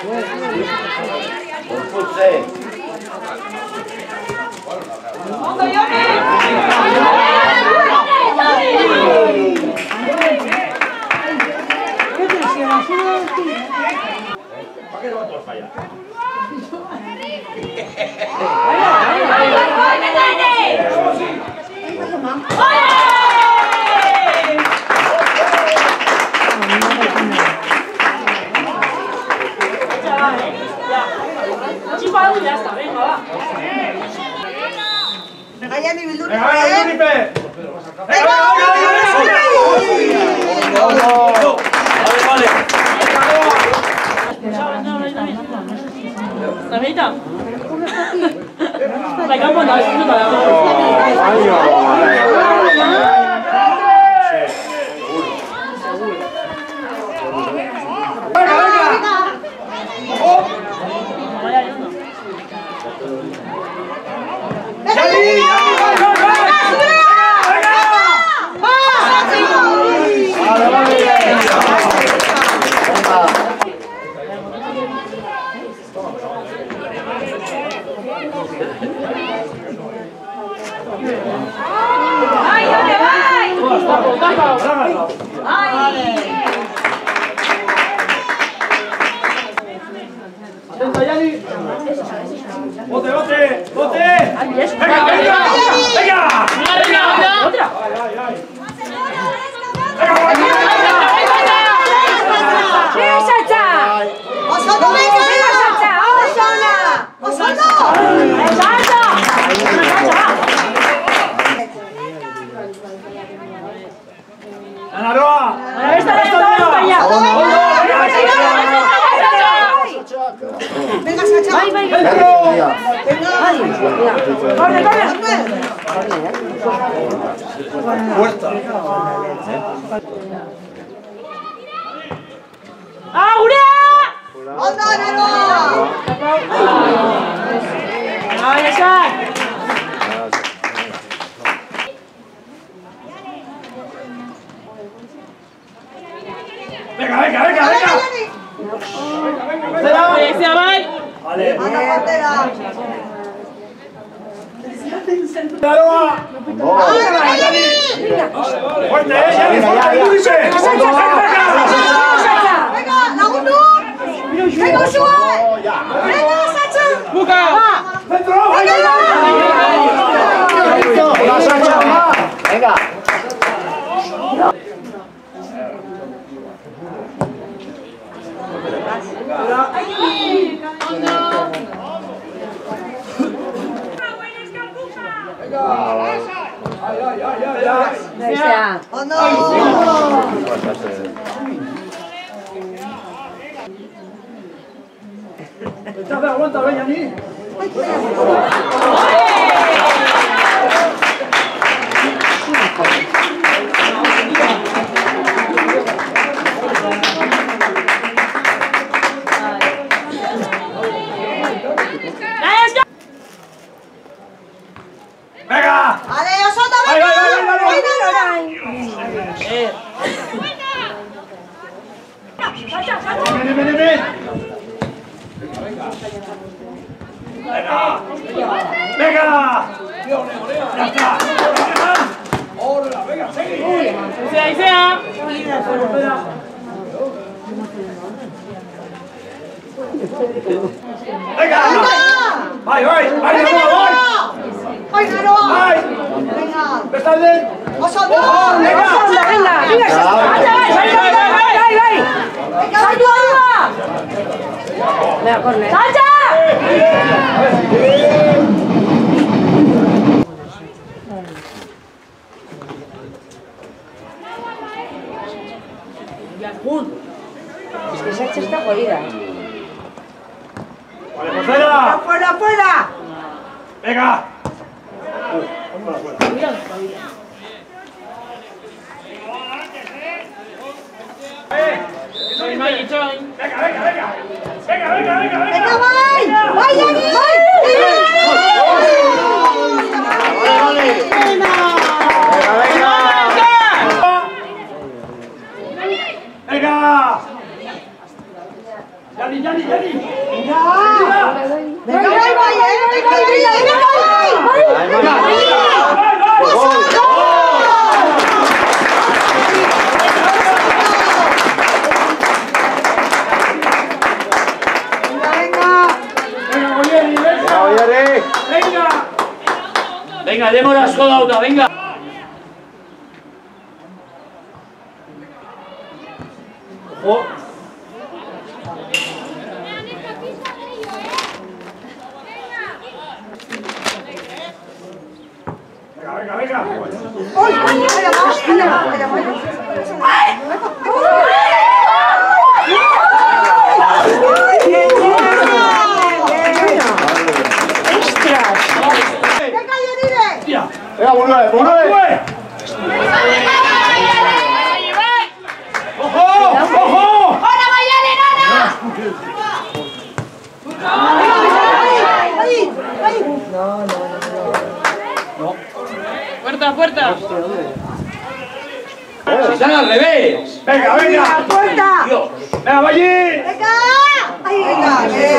Es que esa está jodida. ¡Fuera! ¡Fuera, fuera! ¡Venga! ¡Venga, venga, venga! ¡Venga, venga, venga! ¡Venga, vai! ¡Vai, Dani! ¡Venga! ¡Dani, Yani. Venga, Venga, demos la soda otra, venga. Ojo. Venga. Venga, vuelve. ¡Ojo! ¡Hola, Mayale, nana! No. Puerta. Si están al revés. Venga. ¡Puerta! Dios. Venga, Valle. ¡Venga! ¡Venga!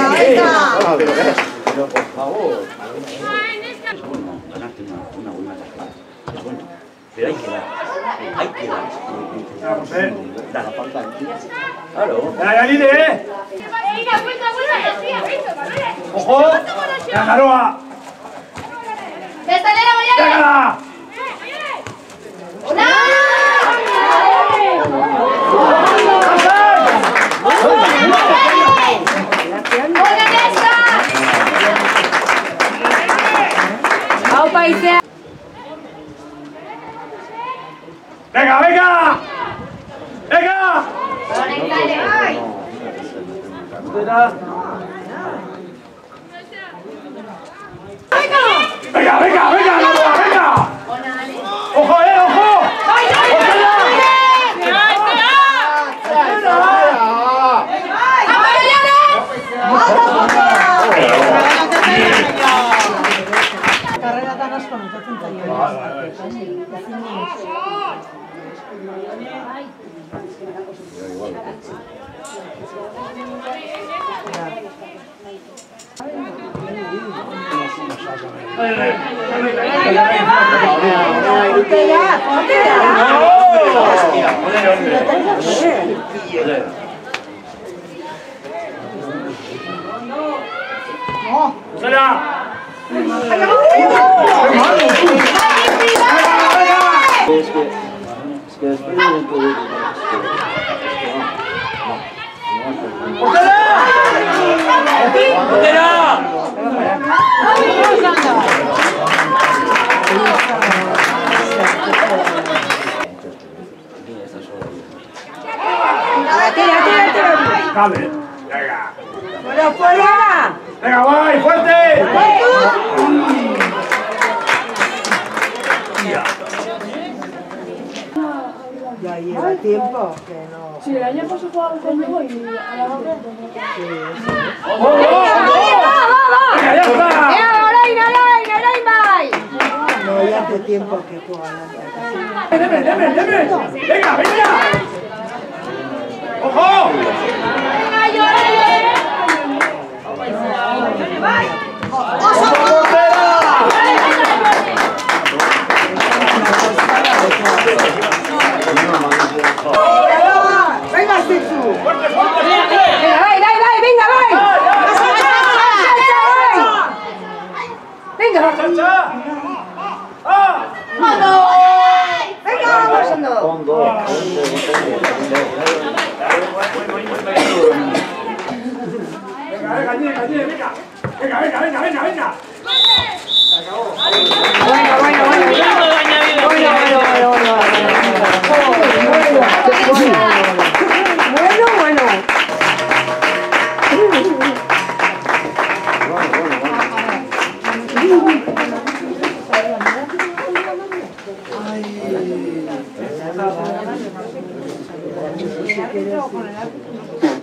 Pero por favor. Es bueno ganarte una buena tajada. Es bueno. Pero hay que dar. Dar la falta aquí. Claro. Venga, Yanide. Ojo. Venga, Jaroa. ¡Désale la Mayale! Venga. ¡Hola! Venga. Venga. Ojo. Es que después de un poco Dale. Venga. ¡Fuera! Venga, vai, fuerte. Ya lleva tiempo que no. Sí, el año pasado jugaba conmigo y a la hora. Venga, ya está. No, ya hace tiempo que juegan. Deme. Venga. Ojo. Venga, Sisu. Fuerte. Chacha. Venga, vamos. fondo. Venga. Bueno.